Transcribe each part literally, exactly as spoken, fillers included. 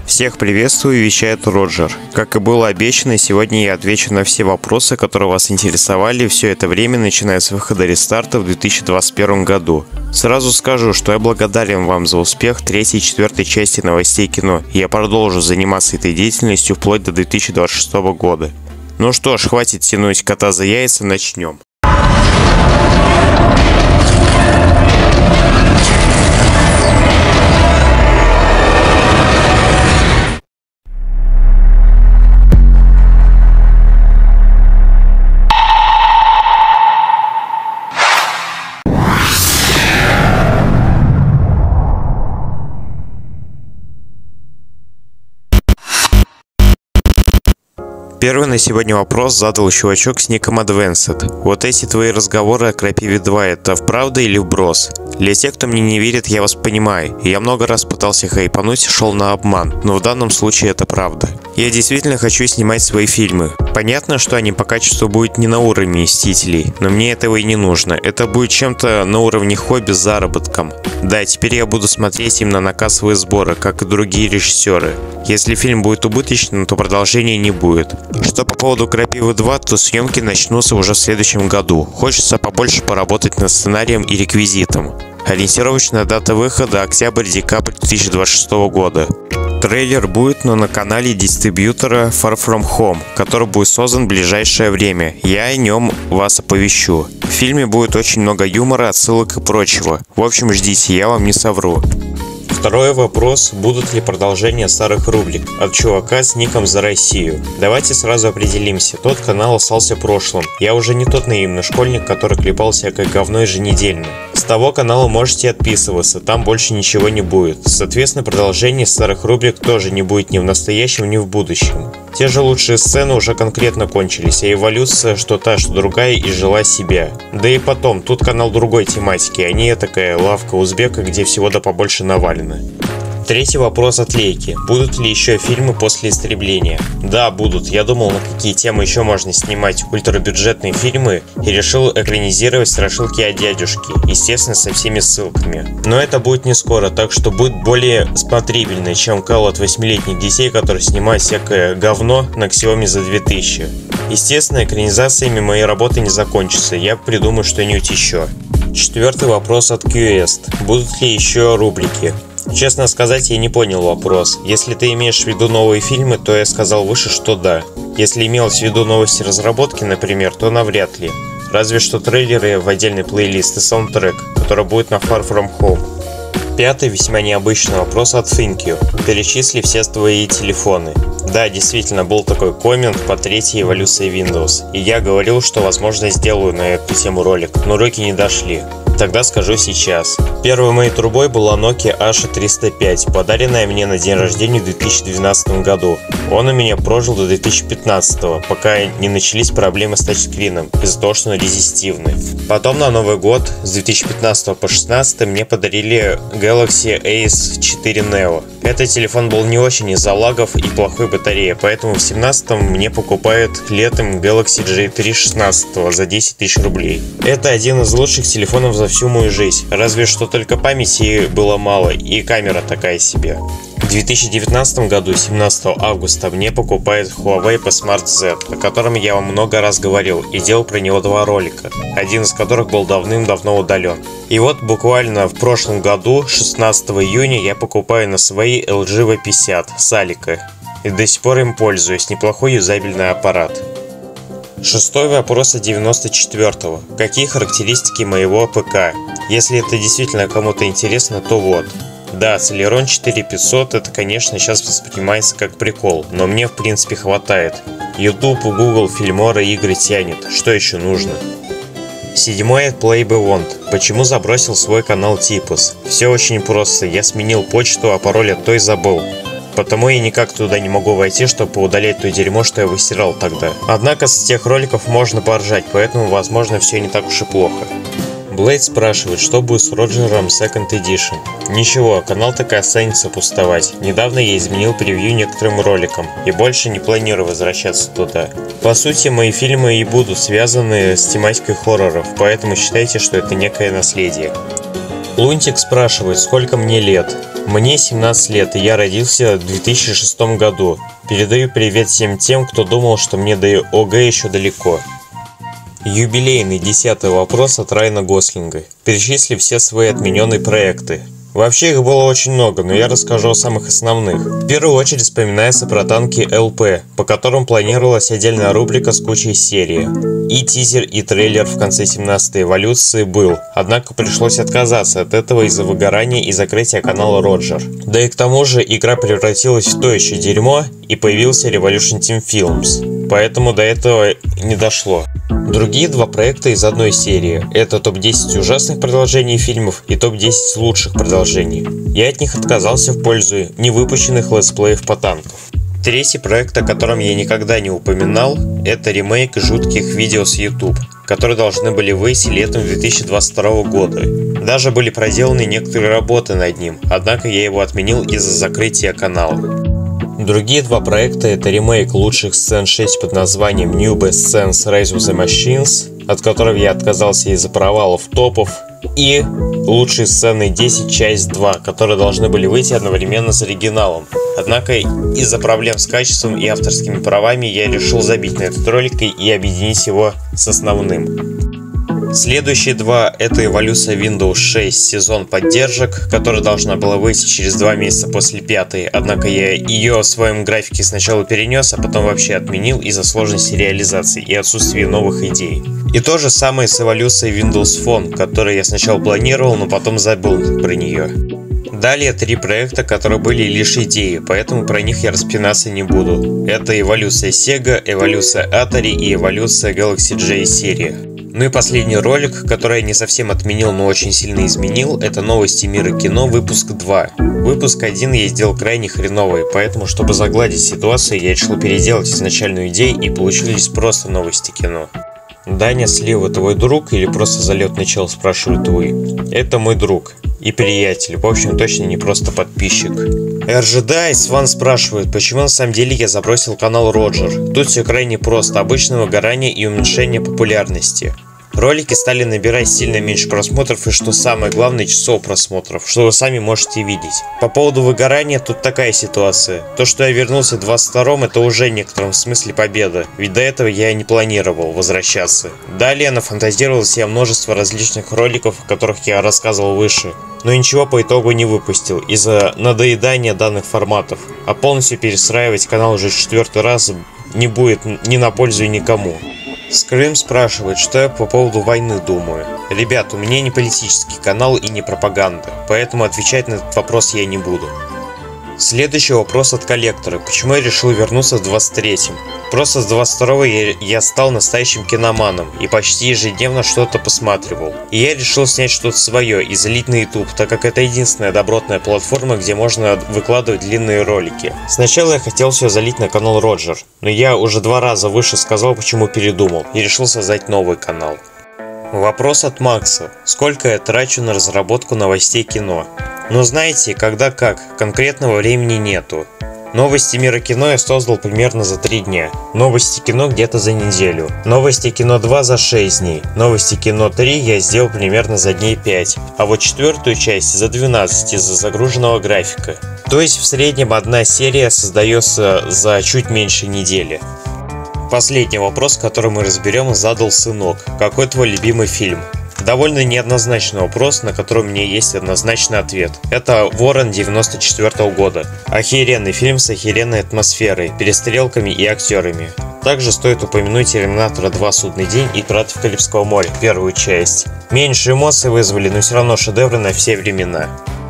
Всех приветствую, вещает Роджер. Как и было обещано, сегодня я отвечу на все вопросы, которые вас интересовали все это время, начиная с выхода рестарта в две тысячи двадцать первом году. Сразу скажу, что я благодарен вам за успех третьей и четвертой части новостей кино, и я продолжу заниматься этой деятельностью вплоть до две тысячи двадцать шестого года. Ну что ж, хватит тянуть кота за яйца, начнем. Первый на сегодня вопрос задал чувачок с ником Advanced. Вот эти твои разговоры о Крапиве два, это вправда или вброс? Для тех, кто мне не верит, я вас понимаю. Я много раз пытался хайпануть и шел на обман, но в данном случае это правда. Я действительно хочу снимать свои фильмы. Понятно, что они по качеству будут не на уровне Мстителей, но мне этого и не нужно. Это будет чем-то на уровне хобби с заработком. Да, теперь я буду смотреть именно на кассовые сборы, как и другие режиссеры. Если фильм будет убыточным, то продолжения не будет. Что по поводу Крапивы два, то съемки начнутся уже в следующем году. Хочется побольше поработать над сценарием и реквизитом. Ориентировочная дата выхода – октябрь-декабрь две тысячи двадцать шестого года. Трейлер будет, но на канале дистрибьютора Far From Home, который будет создан в ближайшее время. Я о нем вас оповещу. В фильме будет очень много юмора, отсылок и прочего. В общем, ждите, я вам не совру. Второй вопрос. Будут ли продолжения старых рубрик? От чувака с ником «За Россию». Давайте сразу определимся. Тот канал остался в прошлом. Я уже не тот наивный школьник, который клепал всякое говно еженедельно. С того канала можете отписываться, там больше ничего не будет. Соответственно, продолжение старых рубрик тоже не будет ни в настоящем, ни в будущем. Те же лучшие сцены уже конкретно кончились, а эволюция что та, что другая и жила себя. Да и потом, тут канал другой тематики, а не такая лавка узбека, где всего да побольше навалено. Третий вопрос от Лейки. Будут ли еще фильмы после истребления? Да, будут. Я думал, на какие темы еще можно снимать ультрабюджетные фильмы и решил экранизировать страшилки о дядюшке, естественно, со всеми ссылками. Но это будет не скоро, так что будет более смотрибельно, чем кал от восьмилетних детей, которые снимают всякое говно на Xiaomi за две тысячи. Естественно, экранизациями мои работы не закончатся, я придумаю что-нибудь еще. Четвертый вопрос от Quest. Будут ли еще рубрики? Честно сказать, я не понял вопрос. Если ты имеешь в виду новые фильмы, то я сказал выше, что да. Если имелось в виду новости разработки, например, то навряд ли. Разве что трейлеры в отдельный плейлист и саундтрек, который будет на Far From Home. Пятый весьма необычный вопрос от Thinkyou. Перечисли все твои телефоны. Да, действительно, был такой коммент по третьей эволюции Windows. И я говорил, что возможно сделаю на эту тему ролик, но руки не дошли. Тогда скажу сейчас. Первой моей трубой была Nokia Asha триста пять, подаренная мне на день рождения в две тысячи двенадцатом году. Он у меня прожил до две тысячи пятнадцатого, пока не начались проблемы с тачскрином, из-за того, что он резистивный. Потом на Новый год, с две тысячи пятнадцатого по две тысячи шестнадцатый, мне подарили Galaxy Ace четыре Neo. Этот телефон был не очень из-за лагов и плохой батареи, поэтому в две тысячи семнадцатом мне покупают летом Galaxy джей три шестнадцать за десять тысяч рублей. Это один из лучших телефонов за всю мою жизнь, разве что только памяти было мало и камера такая себе. В две тысячи девятнадцатом году, семнадцатого августа, мне покупает Huawei P Smart Z, о котором я вам много раз говорил и делал про него два ролика, один из которых был давным-давно удален. И вот буквально в прошлом году, шестнадцатого июня, я покупаю на своей эл джи ви пятьдесят с Алика. И до сих пор им пользуюсь, неплохой юзабельный аппарат. Шестой вопрос от девяносто четвёртого. Какие характеристики моего ПК? Если это действительно кому-то интересно, то вот. Да, Celeron четыре пятьсот это, конечно, сейчас воспринимается как прикол, но мне в принципе хватает. YouTube, Google, Фильмора, игры тянет. Что еще нужно? Седьмой от PlayBeyond. Почему забросил свой канал Типус? Все очень просто. Я сменил почту, а пароль от той забыл. Потому я никак туда не могу войти, чтобы удалять то дерьмо, что я выстирал тогда. Однако с тех роликов можно поржать, поэтому, возможно, все не так уж и плохо. Блейд спрашивает, что будет с Роджером Second Edition. Ничего, канал так и останется пустовать. Недавно я изменил превью некоторым роликам и больше не планирую возвращаться туда. По сути, мои фильмы и будут связаны с тематикой хорроров, поэтому считайте, что это некое наследие. Лунтик спрашивает, сколько мне лет. Мне семнадцать лет, и я родился в две тысячи шестом году. Передаю привет всем тем, кто думал, что мне до ОГЭ еще далеко. Юбилейный десятый вопрос от Райана Гослинга. Перечисли все свои отмененные проекты. Вообще их было очень много, но я расскажу о самых основных. В первую очередь вспоминается про танки эл пэ, по которым планировалась отдельная рубрика с кучей серий. И тизер, и трейлер в конце семнадцатой эволюции был, однако пришлось отказаться от этого из-за выгорания и закрытия канала Роджер. Да и к тому же игра превратилась в то еще дерьмо, и появился Revolution Team Films, поэтому до этого не дошло. Другие два проекта из одной серии – это топ десять ужасных продолжений фильмов и топ десять лучших продолжений. Я от них отказался в пользу невыпущенных летсплеев по танкам. Третий проект, о котором я никогда не упоминал, это ремейк жутких видео с YouTube, которые должны были выйти летом две тысячи двадцать второго года. Даже были проделаны некоторые работы над ним, однако я его отменил из-за закрытия канала. Другие два проекта — это ремейк лучших сцен шесть под названием New Best Scenes Rise of the Machines, от которого я отказался из-за провалов топов, и лучшие сцены десять часть два, которые должны были выйти одновременно с оригиналом. Однако из-за проблем с качеством и авторскими правами я решил забить на этот ролик и объединить его с основным. Следующие два — это эволюция Windows шесть сезон поддержек, которая должна была выйти через два месяца после пятой, однако я ее в своем графике сначала перенес, а потом вообще отменил из-за сложности реализации и отсутствия новых идей. И то же самое с эволюцией Windows Phone, которую я сначала планировал, но потом забыл про нее. Далее три проекта, которые были лишь идеи, поэтому про них я распинаться не буду. Это эволюция Sega, эволюция Atari и эволюция Galaxy J серия. Ну и последний ролик, который я не совсем отменил, но очень сильно изменил, это новости мира кино, выпуск два. Выпуск один я сделал крайне хреновый, поэтому, чтобы загладить ситуацию, я решил переделать изначальную идею, и получились просто новости кино. Даня Слива твой друг или просто залетный чел, спрашивает вы? Это мой друг и приятель, в общем точно не просто подписчик. эр джи ди Сван спрашивает, почему на самом деле я забросил канал Роджер. Тут все крайне просто, обычное выгорание и уменьшение популярности. Ролики стали набирать сильно меньше просмотров и, что самое главное, часов просмотров, что вы сами можете видеть. По поводу выгорания тут такая ситуация. То, что я вернулся в двадцать втором, это уже в некотором смысле победа, ведь до этого я не планировал возвращаться. Далее нафантазировал себе множество различных роликов, о которых я рассказывал выше, но ничего по итогу не выпустил из-за надоедания данных форматов, а полностью перестраивать канал уже в четвертый раз не будет ни на пользу никому. Скрим спрашивает, что я по поводу войны думаю. Ребят, у меня не политический канал и не пропаганда, поэтому отвечать на этот вопрос я не буду. Следующий вопрос от коллектора. Почему я решил вернуться в двадцать третьем? Просто с двадцать второго я, я стал настоящим киноманом и почти ежедневно что-то посматривал. И я решил снять что-то свое и залить на YouTube, так как это единственная добротная платформа, где можно выкладывать длинные ролики. Сначала я хотел все залить на канал Роджер, но я уже два раза выше сказал, почему передумал, и решил создать новый канал. Вопрос от Макса. Сколько я трачу на разработку новостей кино? Но знаете, когда как, конкретного времени нету. Новости мира кино я создал примерно за три дня. Новости кино где-то за неделю. Новости кино два за шесть дней. Новости кино три я сделал примерно за дней пять. А вот четвертую часть за двенадцать из-за загруженного графика. То есть в среднем одна серия создается за чуть меньше недели. Последний вопрос, который мы разберем, задал сынок. Какой твой любимый фильм? Довольно неоднозначный вопрос, на который у меня есть однозначный ответ. Это «Ворон» девяносто четвёртого года. Охеренный фильм с охеренной атмосферой, перестрелками и актерами. Также стоит упомянуть «Терминатора два. Судный день» и «Пиратов Карибского моря», первую часть. Меньше эмоций вызвали, но все равно шедевры на все времена.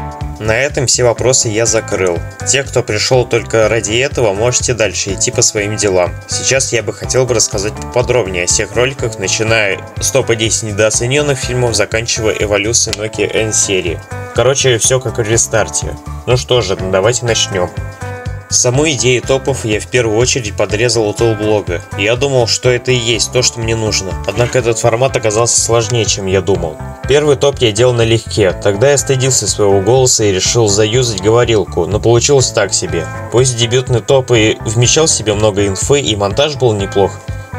На этом все вопросы я закрыл. Те, кто пришел только ради этого, можете дальше идти по своим делам. Сейчас я бы хотел бы рассказать поподробнее о всех роликах, начиная с топа десять недооцененных фильмов, заканчивая эволюцией Nokia N серии. Короче, все как в рестарте. Ну что же, давайте начнем. Саму идею топов я в первую очередь подрезал у Толблога. Я думал, что это и есть то, что мне нужно. Однако этот формат оказался сложнее, чем я думал. Первый топ я делал налегке. Тогда я стыдился своего голоса и решил заюзать говорилку, но получилось так себе. Пусть дебютный топ и вмещал в себе много инфы и монтаж был неплох,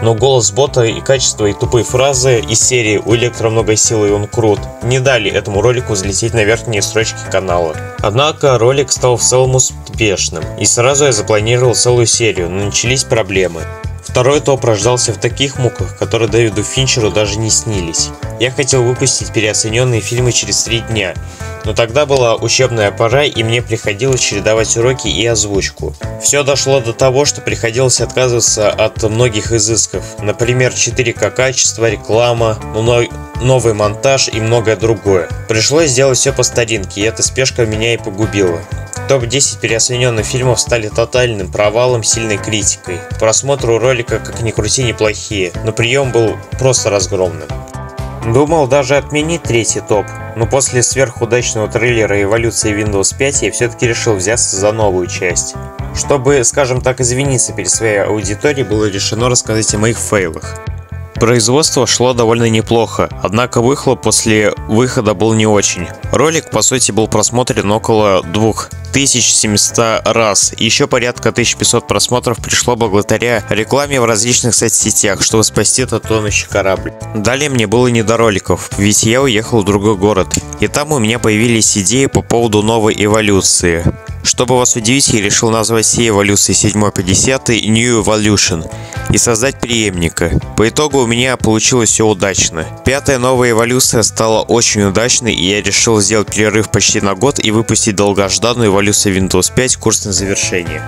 Но голос бота и качество и тупые фразы из серии «У Электро много силы и он крут» не дали этому ролику взлететь на верхние строчки канала. Однако ролик стал в целом успешным, и сразу я запланировал целую серию, но начались проблемы. Второй топ рождался в таких муках, которые Дэвиду Финчеру даже не снились. Я хотел выпустить переоцененные фильмы через три дня, но тогда была учебная пора, и мне приходилось чередовать уроки и озвучку. Все дошло до того, что приходилось отказываться от многих изысков, например, четыре ка качество, реклама, новый монтаж и многое другое. Пришлось сделать все по старинке, и эта спешка меня и погубила. топ десять переоцененных фильмов стали тотальным провалом, сильной критикой. Просмотры у ролика, как ни крути, неплохие, но прием был просто разгромным. Думал даже отменить третий топ, но после сверхудачного трейлера эволюции Windows пять я все-таки решил взяться за новую часть. Чтобы, скажем так, извиниться перед своей аудиторией, было решено рассказать о моих фейлах. Производство шло довольно неплохо, однако выхлоп после выхода был не очень. Ролик, по сути, был просмотрен около двух тысяч семисот раз. Еще порядка тысяча пятьсот просмотров пришло благодаря рекламе в различных соцсетях, чтобы спасти этот тонущий корабль. Далее мне было не до роликов, ведь я уехал в другой город, и там у меня появились идеи по поводу новой эволюции. Чтобы вас удивить, я решил назвать все эволюции седьмой по десятый New Evolution и создать преемника. По итогу у меня получилось все удачно. Пятая новая эволюция стала очень удачной, и я решил сделать перерыв почти на год и выпустить долгожданную эволюцию Windows пять курс на завершение.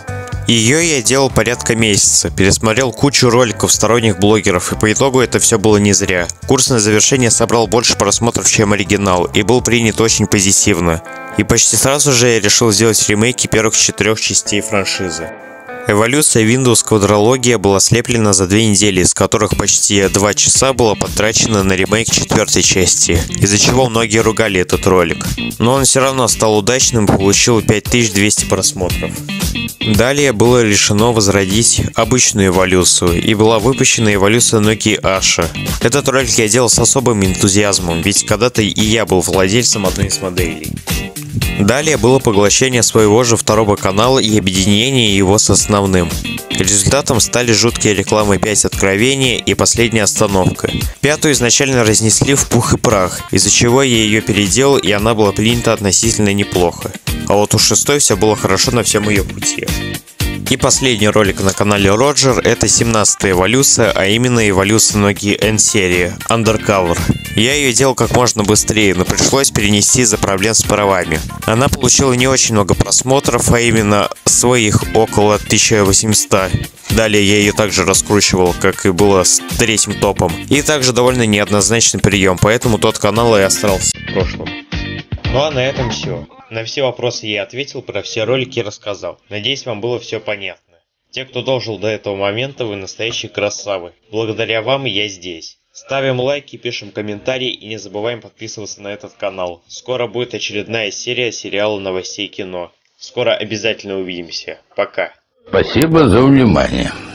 Ее я делал порядка месяца, пересмотрел кучу роликов сторонних блогеров, и по итогу это все было не зря. Курс на завершение собрал больше просмотров, чем оригинал, и был принят очень позитивно. И почти сразу же я решил сделать ремейки первых четырех частей франшизы. Эволюция Windows Квадрология была слеплена за две недели, из которых почти два часа было потрачено на ремейк четвертой части, из-за чего многие ругали этот ролик. Но он все равно стал удачным и получил пять тысяч двести просмотров. Далее было решено возродить обычную эволюцию, и была выпущена эволюция Nokia Asha. Этот ролик я делал с особым энтузиазмом, ведь когда-то и я был владельцем одной из моделей. Далее было поглощение своего же второго канала и объединение его с основным. Результатом стали жуткие рекламы пять откровения и последняя остановка. Пятую изначально разнесли в пух и прах, из-за чего я ее переделал, и она была принята относительно неплохо. А вот у шестой все было хорошо на всем ее пути. И последний ролик на канале Роджер — это семнадцатая эволюция, а именно эволюция Nokia N-серии Undercover. Я ее делал как можно быстрее, но пришлось перенести из-за проблем с правами. Она получила не очень много просмотров, а именно своих около тысячи восьмисот. Далее я ее также раскручивал, как и было с третьим топом. И также довольно неоднозначный прием, поэтому тот канал и остался в прошлом. Ну а на этом все. На все вопросы я ответил, про все ролики рассказал. Надеюсь, вам было все понятно. Те, кто дожил до этого момента, вы настоящие красавы. Благодаря вам я здесь. Ставим лайки, пишем комментарии и не забываем подписываться на этот канал. Скоро будет очередная серия сериала новостей кино. Скоро обязательно увидимся. Пока. Спасибо за внимание.